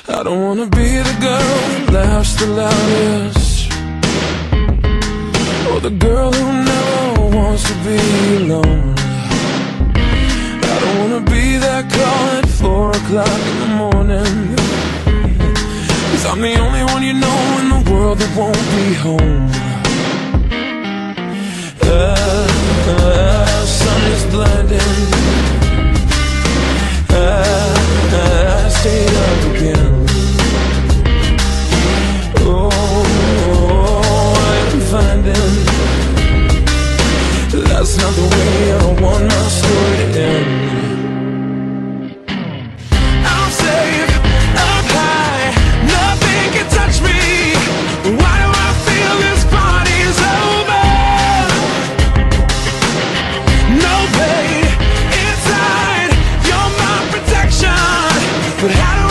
I don't wanna be the girl who laughs the loudest, or the girl who never wants to be alone. I don't wanna be that call at 4 o'clock in the morning, 'cause I'm the only one you know in the world that won't be home. Sun is blinding, I stayed up again. I'm finding that's not the way I want my story to end. I'm safe, I'm high, nothing can touch me. Why do I feel this party's over? No pain inside, you're my protection, but how do